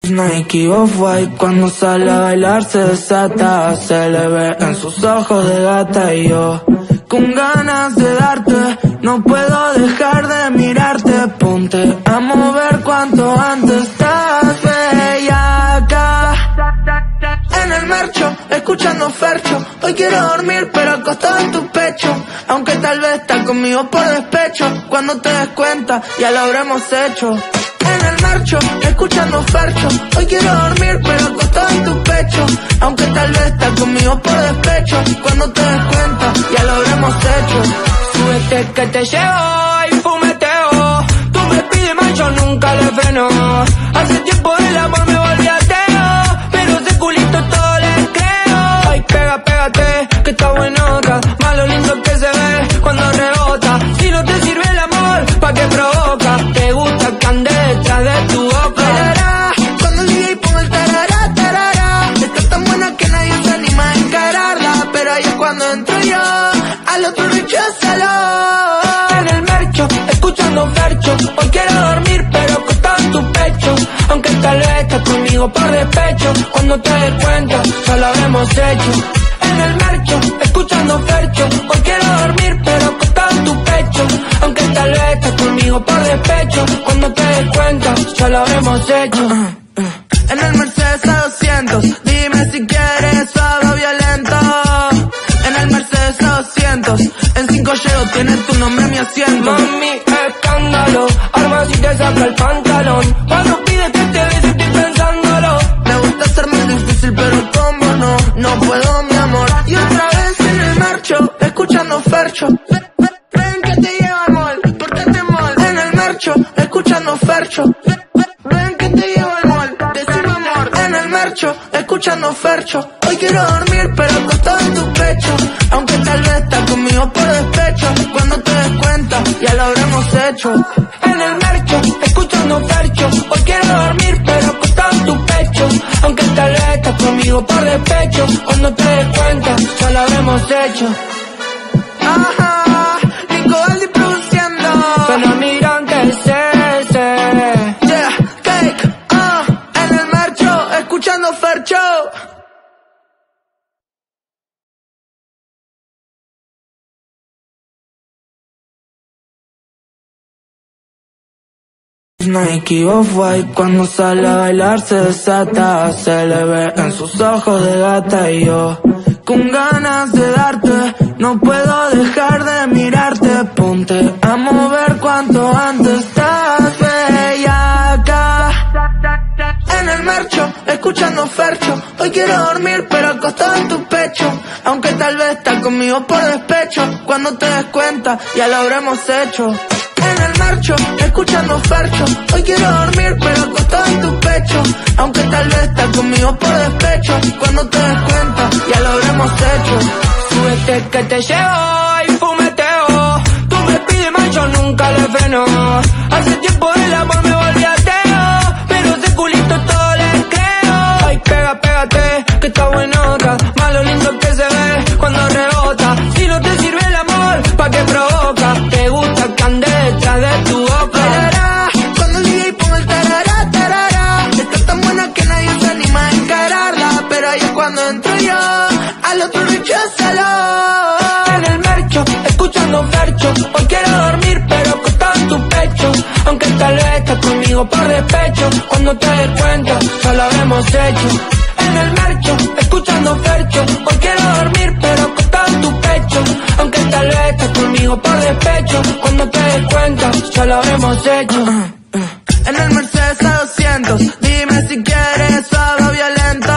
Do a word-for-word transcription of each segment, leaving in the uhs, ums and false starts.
Nike Off-White cuando sale a bailar se desata. Se le ve en sus ojos de gata y yo con ganas de darte. No puedo dejar de mirarte. Ponte a mover cuanto antes. Estás bellaca en el marcho, escuchando Fercho. Hoy quiero dormir pero acostado en tu pecho. Aunque tal vez estás conmigo por despecho. Cuando te des cuenta ya lo habremos hecho. En el marcho, escuchando Fercho. Hoy quiero dormir pero acostado en tu pecho. Aunque tal vez estás conmigo por despecho. Cuando te des cuenta ya lo habremos hecho. Súbete que te llevo y fumeteo. Tú me pides más, yo nunca le freno. Hace tiempo el amor me volvió ateo, pero ese culito todo le creo. Ay, pega, pégate, que está buenota. Más lo lindo que se ve cuando rebota. Si no te sirve el amor, ¿pa' qué provoca? Te gusta que ande detrás de tu boca. Tarará, cuando el D J pone el tarará, tarará. Está tan buena que nadie se anima a encararla. Pero ahí es cuando entro yo, al otro recházalo. En el marcho, escuchando Fercho. Hoy quiero dormir pero acostado en tu pecho. Aunque tal vez estás conmigo por despecho. Cuando te des cuenta, ya lo habremos hecho. En el marcho, escuchando Fercho. Hoy quiero dormir pero acostado en tu pecho. Aunque tal vez estás conmigo por despecho. Cuando te des cuenta, ya lo habremos hecho. uh, uh, uh. En el Mercedes A doscientos, dime si quieres suave o violento. En el Mercedes A doscientos, en cinco llego, tienes tu nombre en mi asiento. Mami, escándalo, arma si te saca el pantalón. Cuando pides que te bese estoy pensándolo. Me gusta ser más difícil pero como no, no puedo mi amor. Y otra vez en el marcho, escuchando Fercho. Ven que te llevo al mall, pórtate mal. En el marcho, escuchando Fercho. Ven que te llevo al mall, decime amor. En el marcho, escuchando Fercho. Hoy quiero dormir pero acostado en tu pecho. Aunque tal vez estás conmigo por despecho. Cuando te des cuenta ya lo habremos hecho. En el marcho, escuchando Fercho. Hoy quiero dormir pero acostado en tu pecho. Aunque tal vez estás conmigo por despecho. Cuando te des cuenta ya lo habremos hecho. Ajá, Nico Aldi produciendo. Pero miran que es ese. Yeah, cake, ah, uh, en el marcho, escuchando Fercho. Nike Off-White cuando sale a bailar se desata. Se le ve en sus ojos de gata y yo con ganas de darte. No puedo dejar de mirarte. Ponte a mover cuanto antes. Estás bellaca en el marcho, escuchando Fercho. Hoy quiero dormir pero acostado en tu pecho. Aunque tal vez estás conmigo por despecho. Cuando te des cuenta ya lo habremos hecho. En el marcho, escuchando Fercho. Hoy quiero dormir pero acostado en tu pecho. Aunque tal vez estás conmigo por despecho. Cuando te des cuenta ya lo habremos hecho. Súbete que te llevo y fumeteo. Tú me pides más, yo nunca le freno. Hace tiempo el amor me volvió ateo, pero ese culito todo le creo. Ay, pega, pégate, que está buenota. Más lo lindo que se ve cuando rebota. Si no te sirve el amor, ¿pa' qué provoca? Te gusta que ande detrás de tu boca. Tarará, cuando el D J pone el tarará, tarará. Está tan buena que nadie se anima a encararla. Pero ahí es cuando entro yo, al otro recházalo. En el marcho, escuchando Fercho. Hoy quiero dormir pero acostado en tu pecho. Aunque tal vez estás conmigo por despecho. Cuando te des cuenta ya lo habremos hecho. En el marcho, escuchando Fercho. Hoy quiero dormir pero acostado en tu pecho. Aunque tal vez estás conmigo por despecho. Cuando te des cuenta ya lo habremos hecho. uh, uh. En el Mercedes A doscientos, dime si quieres suave o violento.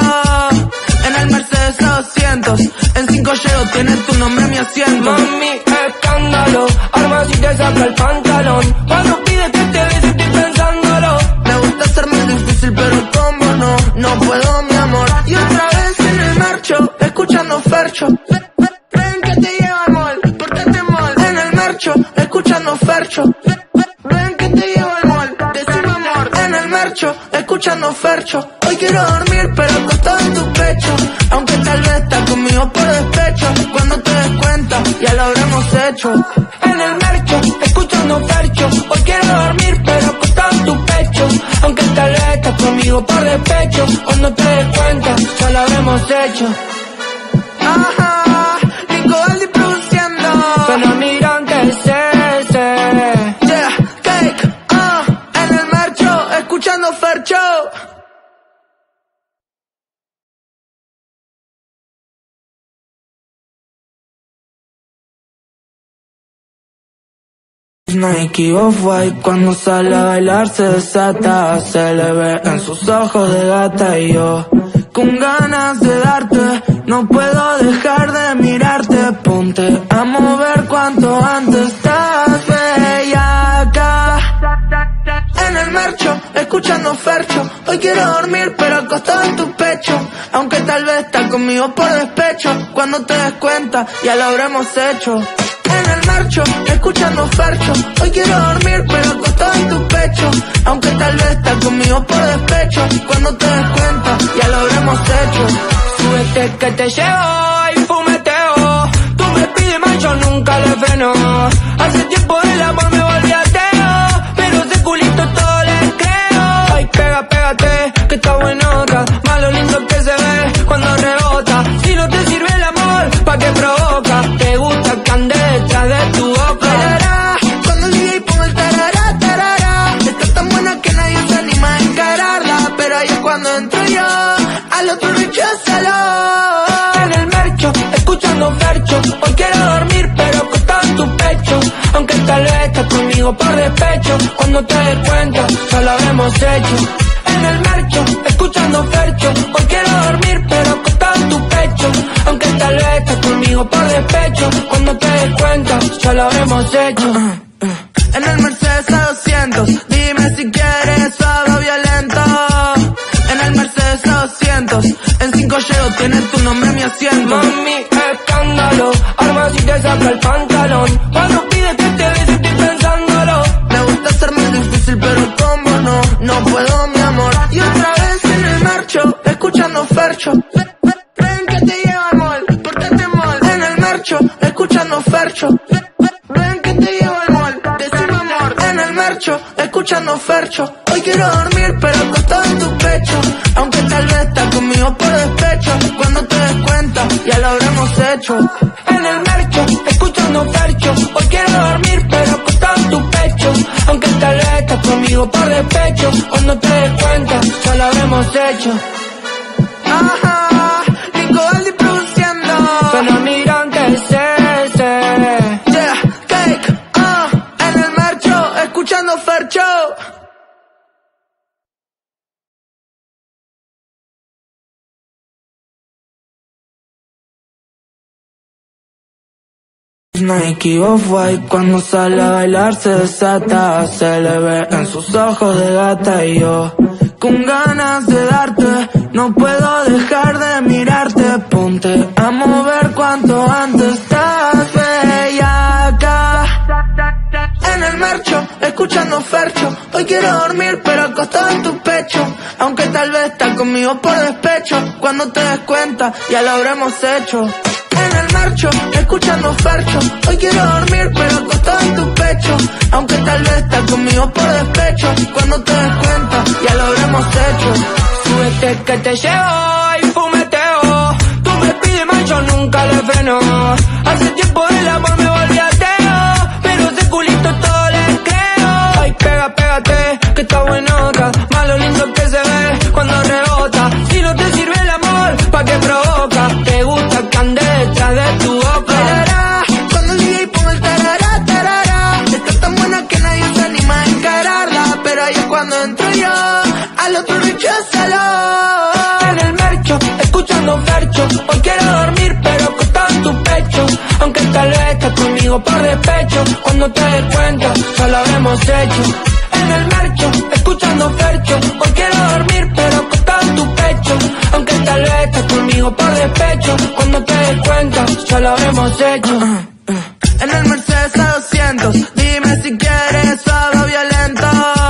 En el Mercedes A doscientos, en cinco llego, tienes tu nombre en mi asiento. Mami, escándalo, arma si te saca el pantalón. Cuando pides que te bese estoy pensándolo. Me gusta ser más difícil pero como no, no puedo mi amor. Y otra vez en el marcho, escuchando Fercho. Ven que te llevo al mall, pórtate mal. En el marcho, escuchando Fercho. Ven que te llevo al mall, decime amor. En el marcho, escuchando Fercho. Hoy quiero dormir pero acostado en tu pecho. Aunque tal vez estás conmigo por despecho. Cuando te des cuenta ya lo habremos hecho. En el marcho, escuchando Fercho. Hoy quiero dormir pero acostado en tu pecho. Aunque tal vez estás conmigo conmigo por despecho. Cuando te des cuenta, ya lo habremos hecho. Ajá, Nico Valdi produciendo. Fenomenal que es ese. Yeah, cake, ah, uh, en el marcho, escuchando Fercho. Nike Off-White cuando sale a bailar se desata. Se le ve en sus ojos de gata y yo con ganas de darte. No puedo dejar de mirarte. Ponte a mover cuanto antes. Estás bellaca en el marcho, escuchando Fercho. Hoy quiero dormir pero acostado en tu pecho. Aunque tal vez estás conmigo por despecho. Cuando te des cuenta ya lo habremos hecho. En el marcho, escuchando Fercho. Hoy quiero dormir pero acostado en tu pecho. Aunque tal vez estás conmigo por despecho. Cuando te des cuenta ya lo habremos hecho. Súbete que te llevo y fumeteo. Tú me pides más, yo nunca le freno. Hace tiempo el amor me volví ateo, pero ese culito todo le creo. Ay, pega, pégate, que está buenota. Más lo lindo que se ve cuando rebota. Si no te sirve el amor, ¿pa' qué provoca? Te gusta que ande detrás de tu boca. Tarará, cuando el D J pone el tarará, tarará. Está tan buena que nadie se anima a encararla. Pero ahí es cuando entro yo, al otro recházalo. En el marcho, escuchando Fercho. Hoy quiero dormir pero acostado en tu pecho. Aunque tal vez estás conmigo por despecho. Cuando te des cuenta, ya lo habremos hecho. En el marcho, escuchando Fercho. Hoy quiero dormir pero acostado en tu pecho. Aunque tal vez estás conmigo por despecho. Cuando te des cuenta, ya lo habremos hecho. uh, uh, uh. En el Mercedes A doscientos, dime si quieres algo violento. En el Mercedes A doscientos, en cinco llego, tienes tu nombre en mi asiento. Mami, escándalo, arma si te saca el pantalón. Cuando pides que te beses estoy pensándolo. Me gusta ser más difícil pero como no, no puedo mi amor. Y otra vez en el marcho, escuchando Fercho. Ven, ven, ven que te llevo al mall, portate mall. En el marcho, escuchando Fercho. Ven, ven, ven que te llevo al mall, decime amor. En el marcho, escuchando Fercho. Hoy quiero dormir pero acostado en tu pecho. Aunque tal vez estás conmigo por despecho. Cuando te des cuenta ya lo habremos hecho. En el marcho, escuchando Fercho. Hoy quiero dormir pero acostado en tu pecho. Aunque tal vez estás conmigo por despecho. Cuando te des cuenta ya lo habremos hecho. Ajá, Nico Valdi produciendo. Fenomenal que es ese. Yeah, cake, ah, uh, en el marcho, escuchando Fercho. Nike Off-White cuando sale a bailar se desata. Se le ve en sus ojos de gata y yo con ganas de darte. No puedo dejar de mirarte. Ponte a mover cuanto antes. Estás bellaca en el marcho, escuchando Fercho. Hoy quiero dormir pero acostado en tu pecho. Aunque tal vez estás conmigo por despecho. Cuando te des cuenta ya lo habremos hecho. En el marcho, escuchando Fercho. Hoy quiero dormir pero acostado en tu pecho. Aunque tal vez estás conmigo por despecho. Cuando te des cuenta ya lo habremos hecho. Súbete que te llevo y fumeteo. Tú me pides más, yo nunca le freno. Hace tiempo el amor me volví ateo, pero ese culito todo le creo. Ay, pega, pégate, que está buenota. Más lo lindo que se ve cuando rebota. Si no te sirve el amor, ¿pa' qué provoca? Te gusta que ande detrás de tu boca. Tarará, cuando el D J pone el tarará, tarará. Está tan buena que nadie se anima a encararla. Pero ahí es cuando entro yo, al otro recházalo. En el marcho, escuchando Fercho. Hoy quiero dormir pero acostado en tu pecho. Aunque tal vez estás conmigo por despecho. Cuando te des cuenta ya lo habremos hecho. En el marcho, escuchando Fercho. Hoy quiero dormir pero acostado en tu pecho. Aunque tal vez estás conmigo por despecho. Cuando te des cuenta ya lo habremos hecho. uh, uh, uh. En el Mercedes A doscientos, dime si quieres algo violento.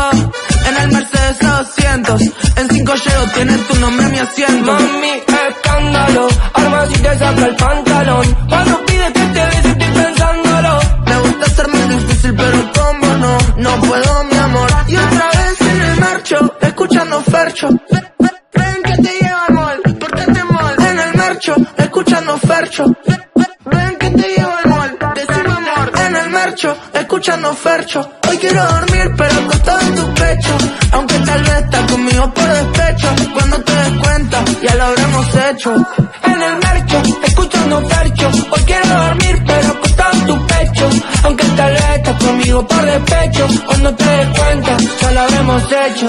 En el Mercedes A doscientos, en cinco llego, tienes tu nombre en mi asiento. Mami, escándalo, arma si te saca el pantalón. Cuando pides que te beses estoy pensándolo. Me gusta ser más difícil pero como no, no puedo mi amor. Y otra vez en el marcho, escucha escuchando Fercho. Ven que te lleva al mall, pórtate mal. En el mercho, escuchando Fercho. Ven que te lleva al mall, decime amor. En el mercho, escuchando Fercho. Hoy quiero dormir pero acostado en tu pecho, aunque tal vez estás conmigo por despecho. Cuando te des cuenta, ya lo habremos hecho. En el mercho, escuchando Fercho. Hoy quiero dormir pero acostado en tu pecho, aunque tal vez estás conmigo por despecho. Cuando te des cuenta, ya lo habremos hecho.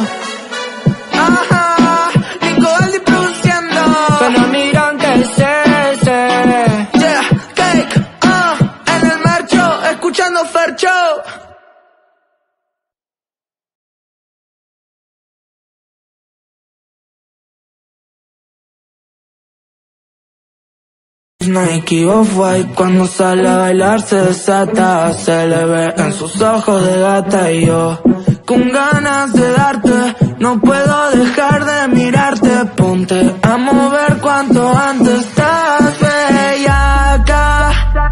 Ajá, Nico Valdi produciendo. Fenomenal que es ese. Yeah, cake, ah, uh, en el mercho, escuchando Fercho. Nike Off-White cuando sale a bailar se desata. Se le ve en sus ojos de gata y yo con ganas de darte. No puedo dejar de mirarte. Ponte a mover cuanto antes. Estás bellaca.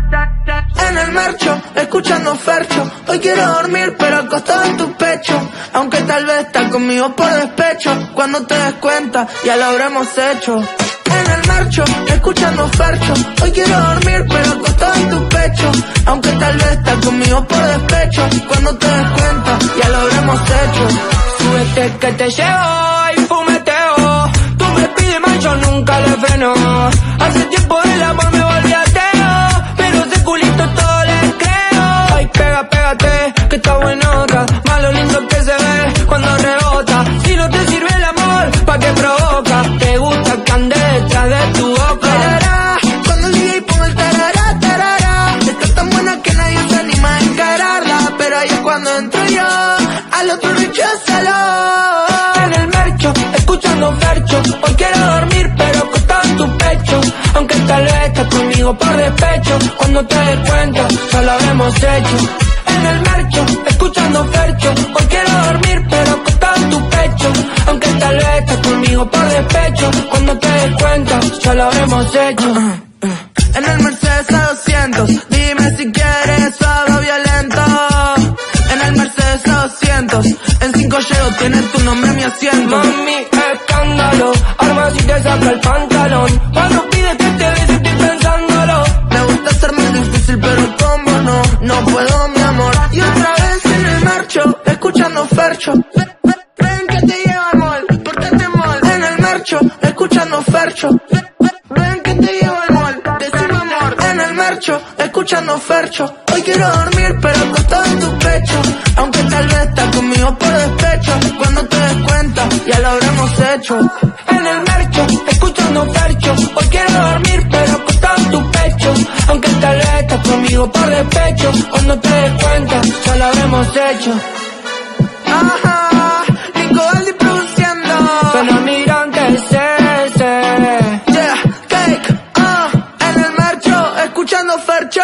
En el mercho, escuchando Fercho. Hoy quiero dormir pero acostado en tu pecho, aunque tal vez estás conmigo por despecho. Cuando te des cuenta, ya lo habremos hecho. En el mercho, escuchando Fercho. Hoy quiero dormir pero acostado en tu pecho, aunque tal vez estás conmigo por despecho. Cuando te des cuenta, ya lo habremos hecho. Súbete que te llevo y fumeteo. Tú me pides más, yo nunca le freno. Hace tiempo el amor me volví ateo, pero ese culito todo le creo. Ay, pega, pégate, que está buenota. Más lo lindo que se ve cuando rebota. Si no te sirve el amor, ¿pa' qué provoca? Te gusta que ande detrás de tu boca. Tarará, cuando el D J pone el tarará, tarará. Está tan buena que nadie se anima a encararla, pero ahí es cuando entro yo, al otro recházalo. En el mercho, escuchando Fercho. Hoy quiero dormir pero acostado en tu pecho, aunque tal vez estás conmigo por despecho. Cuando te des cuenta, ya lo habremos hecho. En el mercho, escuchando Fercho. Hoy quiero dormir pero acostado en tu pecho, aunque tal vez estás conmigo por despecho. Cuando te des cuenta, ya lo habremos hecho. En el Mercedes A doscientos, dime si quieres algo violento. En el Mercedes A doscientos, en cinco llego, tiene tu nombre mi asiento. Mami, escándalo, arma si te saca el pantalón. Cuando pides que te bese estoy pensándolo. Me gusta ser más difícil pero como no, no puedo mi amor. Y otra vez en el mercho, escuchando Fercho. Ven que te lleva al mall, pórtate mal. En el mercho, escuchando Fercho. Ven que te lleva al mall, decime amor. En el mercho, escuchando Fercho. Hoy quiero dormir pero acostado en tu pecho, aunque tal vez estás conmigo por despecho. Cuando te des cuenta, ya lo habremos hecho. En el mercho, escuchando Fercho. Hoy quiero dormir pero acostado en tu pecho, aunque tal vez estás conmigo por despecho. Cuando te des cuenta, ya lo habremos hecho. Ajá, Nico Valdi produciendo. Fenomenal que es ese. Yeah, cake, ah, uh, en el mercho, escuchando Fercho.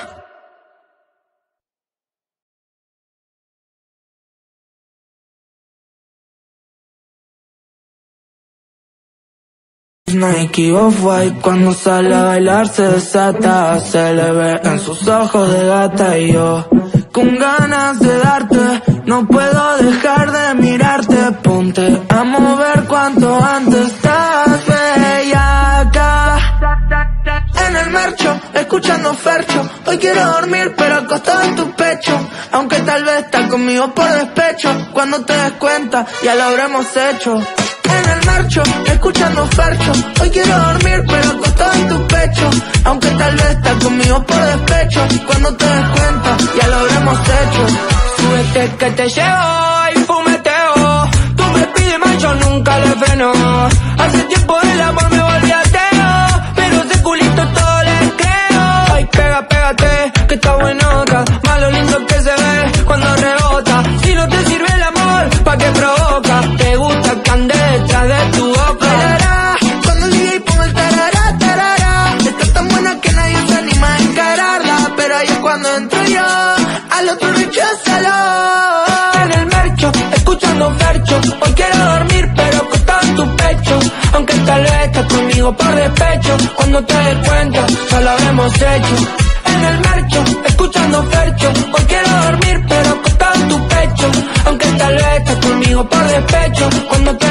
Nike Off-White cuando sale a bailar se desata. Se le ve en sus ojos de gata y yo con ganas de darte. No puedo dejar de mirarte. Ponte a mover cuanto antes. Estás bellaca. En el mercho, escuchando Fercho. Hoy quiero dormir pero acostado en tu pecho, aunque tal vez estás conmigo por despecho. Cuando te des cuenta, ya lo habremos hecho. En el mercho, escuchando Fercho. Hoy quiero dormir pero acostado en tu pecho, aunque tal vez estás conmigo por despecho. Cuando te des cuenta, ya lo habremos hecho. Súbete que te llevo y fumeteo. Tú me pides más, yo nunca le freno. Hace tiempo el amor me volví ateo, pero ese culito todo le creo. Ay, pega, pégate, que está buenota. Más lo lindo que se ve cuando rebota. Si no te sirve el amor, ¿pa' qué provoca? Te gusta que ande detrás de tu boca. Tarará, cuando el D J pone el tarará, tarará. Está tan buena que nadie se anima a encararla, pero ahí es cuando entro yo, al otro recházalo. En el mercho, escuchando Fercho. Hoy quiero dormir pero acostado en tu pecho, aunque tal vez estás conmigo por despecho. Cuando te des cuenta, ya lo habremos hecho. En el mercho, escuchando Fercho. Hoy quiero dormir pero acostado en tu pecho, aunque tal vez estás conmigo por despecho. Cuando te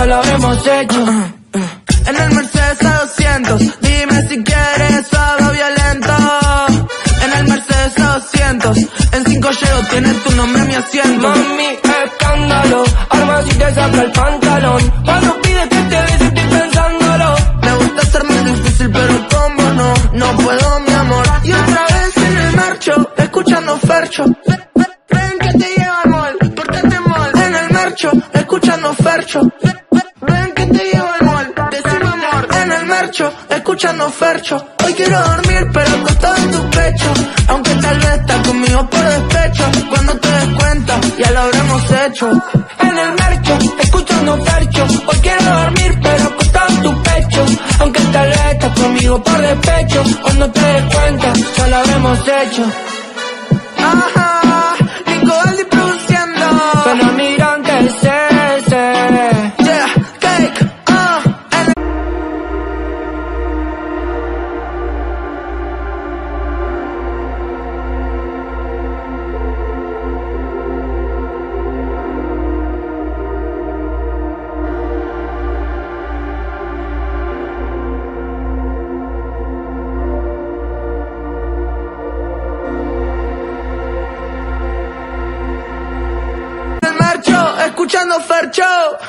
lo habremos hecho. uh, uh, uh. En el Mercedes A doscientos, dime si quieres algo violento. En el Mercedes A doscientos, en cinco llego, tiene tu nombre mi asiento. Mami, escándalo, arma si te saca el pantalón. Cuando pide que te bese estoy pensándolo. Me gusta ser más difícil pero como no, no puedo mi amor. Y otra vez en el marcho, escuchando Fercho. Ven que te llevo al mall, portate mal. En el marcho, escuchando Fercho. Ven que te llevo al mall, decime amor. En el marcho, escuchando Fercho. Hoy quiero dormir pero acostado en tu pecho. Aunque tal vez estás conmigo por despecho. Cuando te des cuenta, ya lo habremos hecho. En el marcho, escuchando Fercho. Hoy quiero dormir pero acostado en tu pecho. Aunque tal vez estás conmigo por despecho. Cuando te des cuenta, ya lo habremos hecho. Ajá, Nico Aldi produciendo. Fenomirante es ese. Yeah, cake, ah, en el marcho, escuchando Fercho.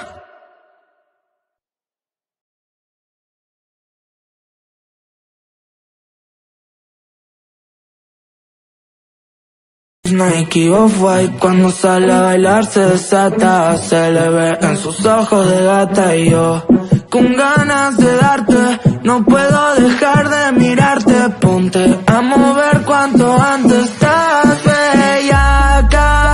Nike Off-White cuando sale a bailar se desata. Se le ve en sus ojos de gata y yo con ganas de darte. No puedo dejar de mirarte. Ponte a mover cuanto antes. Estás bellaca.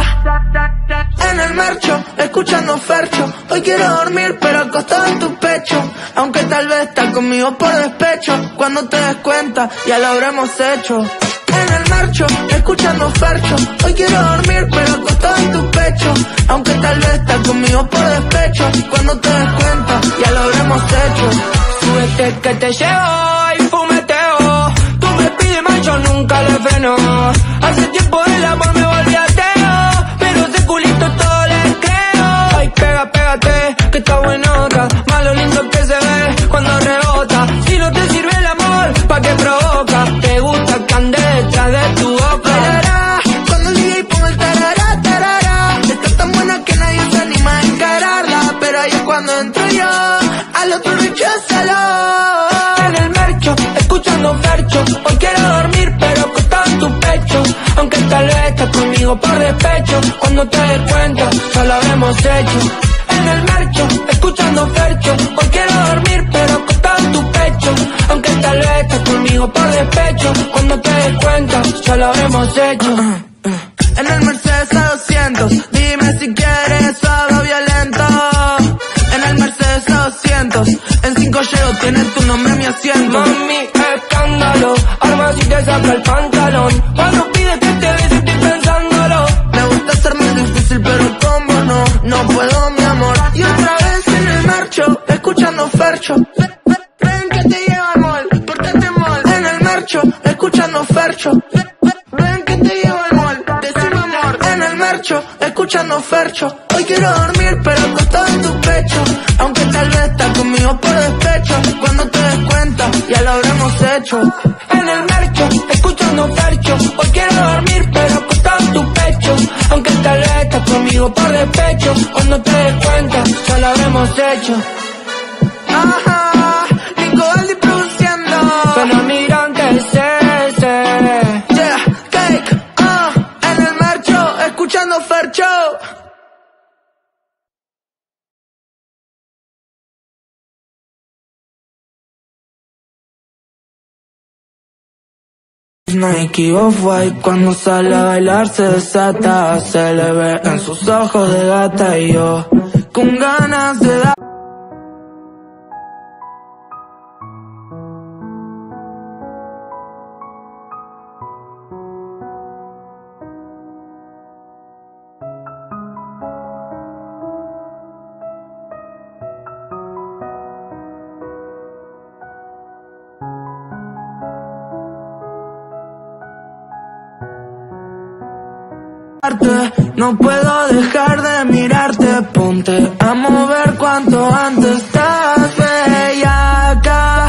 En el marcho, escuchando Fercho. Hoy quiero dormir pero acostado en tu pecho. Aunque tal vez estás conmigo por despecho. Cuando te des cuenta, ya lo habremos hecho. En el marcho, escuchando Fercho. Hoy quiero dormir pero acostado en tu pecho. Aunque tal vez estás conmigo por despecho. Cuando te des cuenta, ya lo habremos hecho. Súbete que te llevo y fumeteo. Tú me pides más, yo nunca le freno. Hace tiempo el amor me volvió ateo. Pero ese culito todo le creo. Ay, pega, pégate, que está buenota. Más lo lindo que se ve cuando rebota. Si no te sirve el amor, ¿pa' qué provoca? Te gusta que ande detrás de tu boca. Tarará, cuando el D J pone el tarará, tarará. Está tan buena que nadie se anima a encararla. Pero ahí es cuando entro yo, al otro recházalo. En el marcho, escuchando Fercho. Hoy quiero dormir pero acostado en tu pecho. Aunque tal vez estás conmigo por despecho. Cuando te des cuenta, ya lo habremos hecho. En el marcho, escuchando Fercho. Hoy quiero dormir pero acostado en tu pecho. Aunque tal vez estás conmigo por despecho. Cuando te des cuenta, ya lo habremos hecho. uh, uh, uh. En el Mercedes A doscientos, dime si quieres algo violento. En el Mercedes A doscientos, en cinco llego, tiene tu nombre mi asiento. Mami, escándalo, arma si te saca el pantalón. Cuando pide que te bese estoy pensándolo. Me gusta ser más difícil pero como no, no puedo mi amor. Y otra vez en el marcho, escuchando Fercho. Ven que te llevo al mall, portate mal. En el marcho, escuchando Fercho. Ven que te llevo al mall, decime amor. En el marcho, escuchando Fercho. Hoy quiero dormir pero acostado en tu pecho. Aunque tal vez estás conmigo por despecho. Cuando te des cuenta, ya lo habremos hecho. En el marcho, escuchando Fercho. Hoy quiero dormir pero acostado en tu pecho. Aunque tal vez estás conmigo por despecho. Cuando te des cuenta, ya lo habremos hecho. Ajá, Nico Aldi produciendo. Fenomirante es ese. Yeah, cake, ah, en el marcho, escuchando Fercho. Nike Off-White cuando sale a bailar se desata. Se le ve en sus ojos de gata y yo con ganas de dar. No puedo dejar de mirarte, ponte a mover cuanto antes. Estás bellaca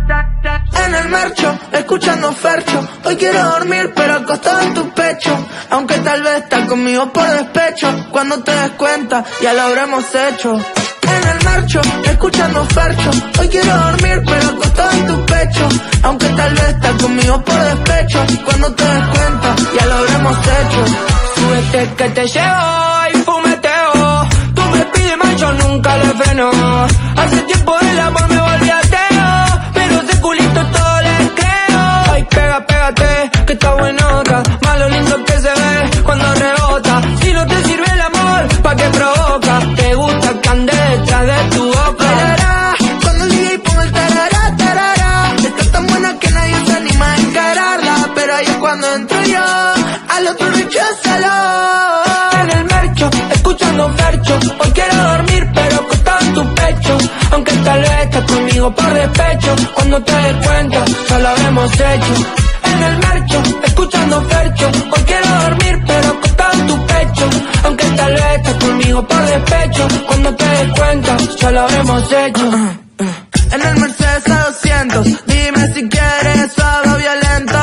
en el marcho, escuchando Fercho. Hoy quiero dormir pero acostado en tu pecho, aunque tal vez estás conmigo por despecho. Cuando te des cuenta ya lo habremos hecho. En el marcho, escuchando Fercho. Hoy quiero dormir pero acostado en tu pecho, aunque tal vez estás conmigo por despecho. Cuando te des cuenta ya lo habremos hecho. Súbete que te llevo y fumeteo. Tú me pides más, yo nunca le freno. Hace tiempo el amor me volví ateo, pero ese culito todo le creo. Ay, pega, pégate, que está buenota. Más lo lindo que se ve cuando rebota. Si no te sirve el amor, ¿pa' qué provoca? Te gusta que ande detrás de tu boca. Tarará, cuando el D J pone el tarará, tarará. Está tan buena que nadie se anima a encararla, pero ahí es cuando entro yo. Al otro recházalo. En el marcho, escuchando Fercho. Hoy quiero dormir pero acostado en tu pecho, aunque tal vez estás conmigo por despecho. Cuando te des cuenta ya lo habremos hecho. En el marcho, escuchando Fercho. Hoy quiero dormir pero acostado en tu pecho, aunque tal vez estás conmigo por despecho. Cuando te des cuenta ya lo habremos hecho. uh, uh, uh. En el Mercedes A doscientos, dime si quieres algo violento.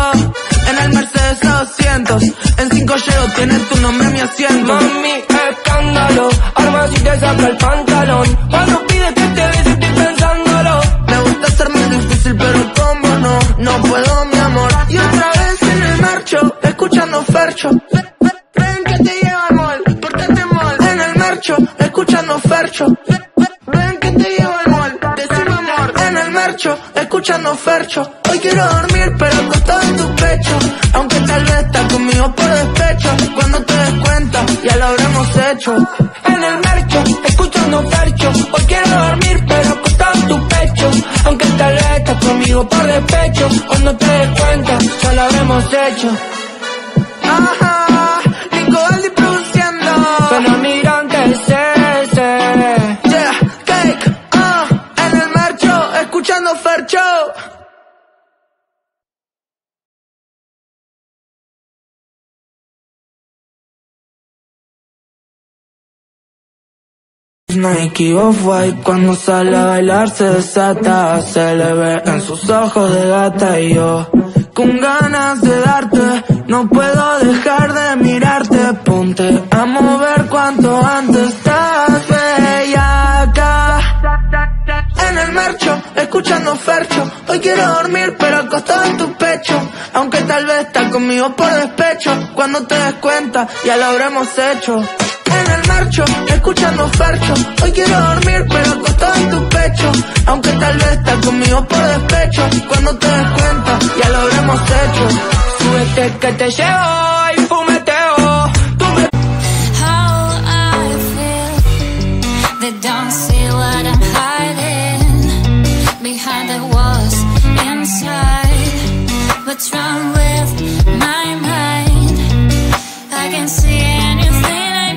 En el Mercedes A doscientos, en cinco llego, tiene tu nombre mi asiento. Mami, escándalo, arma si te saca el pantalón. Cuando pides que te bese estoy pensándolo. Me gusta ser más difícil pero como no, no puedo mi amor. Y otra vez en el marcho, escuchando Fercho. Ven que te llevo al mall, pórtate mal. En el marcho, escuchando Fercho. Ven que te llevo al mall, decime amor. En el marcho, escuchando Fercho. Hoy quiero dormir pero acostado en tu pecho, aunque tal vez estás conmigo por despecho. Cuando te des cuenta ya lo habremos hecho. En el marcho, escuchando Fercho. Hoy quiero dormir pero acostado en tu pecho, aunque tal vez estás conmigo por despecho. Cuando te des cuenta ya lo habremos hecho. Ajá, Nico Valdi produciendo. Fenomirante es ese. Yeah, cake, uh, en el marcho, escuchando Fercho. Nike Off-White, cuando sale a bailar se desata. Se le ve en sus ojos de gata y yo con ganas de darte. No puedo dejar de mirarte, ponte a mover cuanto antes. Estás bellaca en el marcho, escuchando Fercho. Hoy quiero dormir pero acostado en tu pecho, aunque tal vez estás conmigo por despecho. Cuando te des cuenta ya lo habremos hecho. En el marcho, escuchando Fercho. Hoy quiero dormir pero acostado en tu pecho, aunque tal vez estás conmigo por despecho. Cuando te des cuenta ya lo habremos hecho. Súbete que te llevo y fumeteo. Tú me... How I feel, they don't see what I'm hiding behind the walls inside. What's wrong with my mind? I can see anything.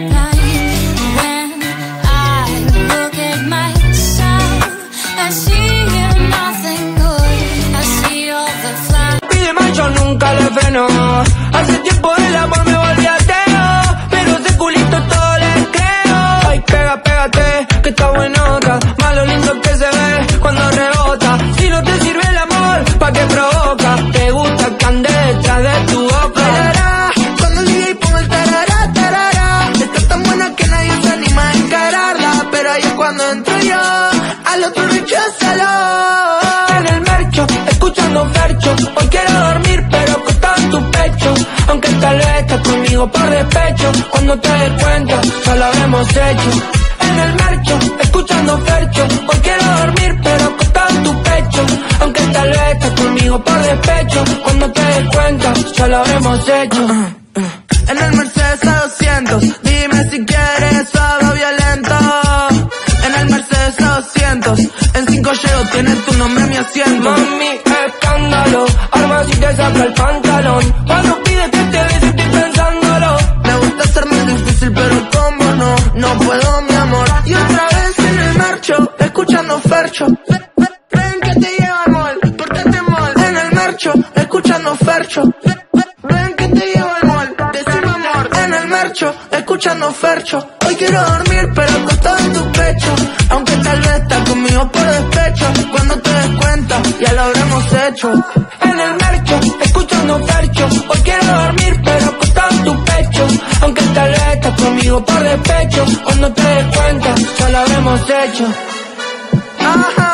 Nunca le freno. Hace tiempo el amor me volví ateo, pero ese culito todo le creo. Ay, pega, pégate, que está buenota. Más lo lindo que se ve cuando rebota. Si no te sirve el amor, ¿pa' qué provoca? Te gusta que ande detrás de tu boca. Tarará, cuando el D J pone el tarará, tarará. Está tan buena que nadie se anima a encararla, pero ahí es cuando entro yo. Al otro recházalo. En el marcho, escuchando Fercho. Hoy quiero dormir pero acostado en tu pecho, aunque tal vez estás conmigo por despecho. Cuando te des cuenta ya lo habremos hecho. En el marcho, escuchando Fercho. Hoy quiero dormir pero acostado en tu pecho, aunque tal vez estás conmigo por despecho. Cuando te des cuenta ya lo habremos hecho. uh, uh, uh. En el Mercedes A doscientos, dime si quieres algo violento. En el Mercedes A doscientos, en cinco llego, tiene tu nombre mi asiento. Mami, escándalo, arma si te saca el pantalón. Cuando pides que te bese estoy pensándolo. Me gusta ser más difícil pero como no, no puedo mi amor. Y otra vez en el marcho, escuchando Fercho. Ven que te llevo al mall, pórtate mal. En el marcho, escuchando Fercho. Ven que te llevo al mall, decime amor. En mercho, escuchando Fercho. Hoy quiero dormir pero acostado en tu pecho, aunque tal vez estás conmigo por despecho. Cuando te des cuenta ya lo habremos hecho. En el mercho, escuchando Fercho. Hoy quiero dormir pero acostado en tu pecho, aunque tal vez estás conmigo por despecho. Cuando te des cuenta ya lo habremos hecho. Ajá.